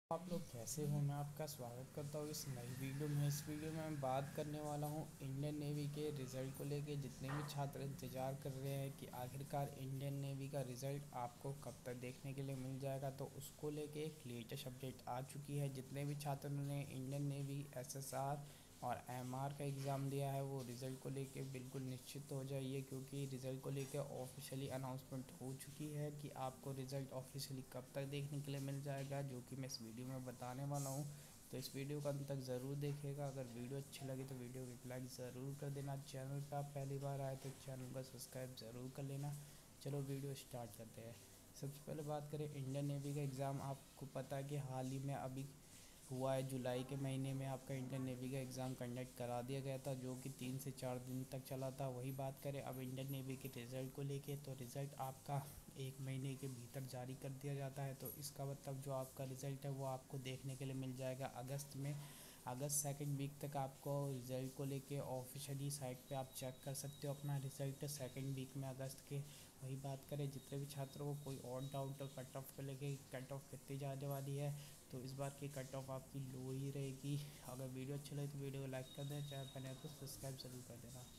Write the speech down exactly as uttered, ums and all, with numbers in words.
आप लोग कैसे हो। मैं आपका स्वागत करता हूँ इस नई वीडियो में। इस वीडियो में मैं बात करने वाला हूँ इंडियन नेवी के रिज़ल्ट को लेके। जितने भी छात्र इंतज़ार कर रहे हैं कि आखिरकार इंडियन नेवी का रिज़ल्ट आपको कब तक देखने के लिए मिल जाएगा, तो उसको लेके एक लेटेस्ट अपडेट आ चुकी है। जितने भी छात्रों ने इंडियन नेवी एसएसआर और एमआर का एग्ज़ाम दिया है वो रिज़ल्ट को लेके बिल्कुल निश्चित हो जाइए, क्योंकि रिज़ल्ट को लेके ऑफिशियली अनाउंसमेंट हो चुकी है कि आपको रिज़ल्ट ऑफिशियली कब तक देखने के लिए मिल जाएगा, जो कि मैं इस वीडियो में बताने वाला हूँ। तो इस वीडियो को अंत तक ज़रूर देखिएगा। अगर वीडियो अच्छी लगी तो वीडियो को एक लाइक ज़रूर कर देना। चैनल पर आप पहली बार आए तो चैनल को सब्सक्राइब ज़रूर कर लेना। चलो वीडियो स्टार्ट करते हैं। सबसे पहले बात करें इंडियन नेवी का एग्ज़ाम। आपको पता है कि हाल ही में अभी हुआ है, जुलाई के महीने में आपका इंडियन नेवी का एग्ज़ाम कंडक्ट करा दिया गया था, जो कि तीन से चार दिन तक चला था। वही बात करें अब इंडियन नेवी के रिज़ल्ट को लेके, तो रिज़ल्ट आपका एक महीने के भीतर जारी कर दिया जाता है। तो इसका मतलब जो आपका रिज़ल्ट है वो आपको देखने के लिए मिल जाएगा अगस्त में। अगस्त सेकंड वीक तक आपको रिज़ल्ट को लेके ऑफिशियली साइट पे आप चेक कर सकते हो अपना रिज़ल्ट सेकंड वीक में अगस्त के। वही बात करें जितने भी छात्रों को कोई और डाउट हो कट ऑफ को लेके, कट ऑफ कितनी जाने वाली है, तो इस बार की कट ऑफ आपकी लो ही रहेगी। अगर वीडियो अच्छी लगे तो वीडियो को लाइक कर दें, चैनल पर नए तो सब्सक्राइब ज़रूर कर देना।